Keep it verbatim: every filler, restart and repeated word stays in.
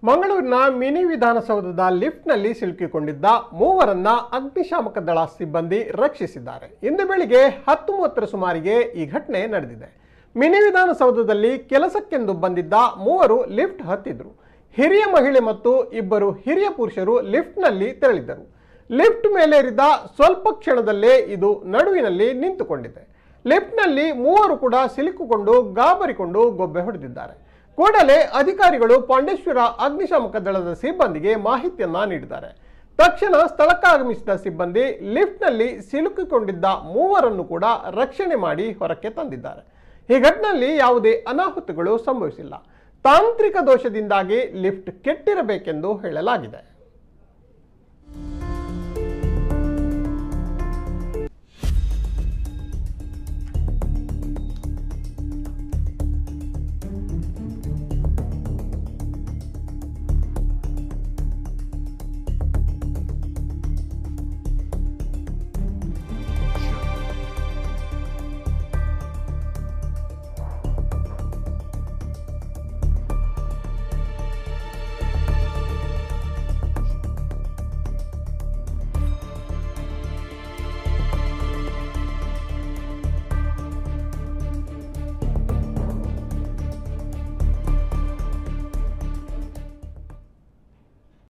ಮಂಗಳೂರಿನ ಮಿನಿ ವಿಧಾನಸೌಧದ ಲಿಫ್ಟ್ನಲ್ಲಿ ಸಿಲುಕಿಕೊಂಡಿದ್ದ ಮೂವರನ್ನ ಅಗ್ನಿಶಾಮಕ ದಳ ಸಿಬ್ಬಂದಿ ರಕ್ಷಿಸಿದ್ದಾರೆ. ಇಂದು ಬೆಳಿಗ್ಗೆ ಹತ್ತು ಮೂವತ್ತರ ಸುಮಾರಿಗೆ ಈ ಘಟನೆ ನಡೆದಿದೆ. ಮಿನಿ ವಿಧಾನಸೌಧದಲ್ಲಿ ಕೆಲಸಕ್ಕೆಂದು ಬಂದಿದ್ದ ಮೂವರು ಲಿಫ್ಟ್ ಹತ್ತಿದ್ರು. ಹಿರಿಯ ಮಹಿಳೆ ಮತ್ತು ಇಬ್ಬರು ಹಿರಿಯ ಪುರುಷರು ಲಿಫ್ಟ್ನಲ್ಲಿ ತೆರಳಿದ್ದರು. ಲಿಫ್ಟ್ ಮೇಲೇರಿದ ಸ್ವಲ್ಪ ಕ್ಷಣದಲ್ಲೇ ಇದು ನಡುವಿನಲ್ಲಿ ನಿಂತುಕೊಂಡಿದೆ. ಲಿಫ್ಟ್ನಲ್ಲಿ ಮೂವರು ಕೂಡ ಸಿಲುಕಿಕೊಂಡು ಗಾಬರಿಕೊಂಡು ಗೊಬ್ಬೆ ಹೊಡೆದಿದ್ದಾರೆ. ಕೂಡಲೇ ಅಧಿಕಾರಿಗಳು ಪಾಂಡೇಶ್ವರ ಅಗ್ನಿಶಾಮಕ ದಳದ ಸಿಬ್ಬಂದಿಗೆ ಮಾಹಿತಿಯನ್ನ ನೀಡಿದ್ದಾರೆ. ತಕ್ಷಣ ಸ್ಥಳಕ್ಕಾಗಮಿಸಿದ ಸಿಬ್ಬಂದಿ ಲಿಫ್ಟ್ನಲ್ಲಿ ಸಿಲುಕಿಕೊಂಡಿದ್ದ ಮೂವರನ್ನು ಕೂಡ ರಕ್ಷಣೆ ಮಾಡಿ ಹೊರಕ್ಕೆ ತಂದಿದ್ದಾರೆ. ಈ ಘಟನೆಯಲ್ಲಿ ಯಾವುದೇ ಅನಾಹುತಗಳು ಸಂಭವಿಸಿಲ್ಲ. ತಾಂತ್ರಿಕ ದೋಷದಿಂದಾಗಿ ಲಿಫ್ಟ್ ಕೆಟ್ಟಿರಬೇಕೆಂದು ಹೇಳಲಾಗಿದೆ.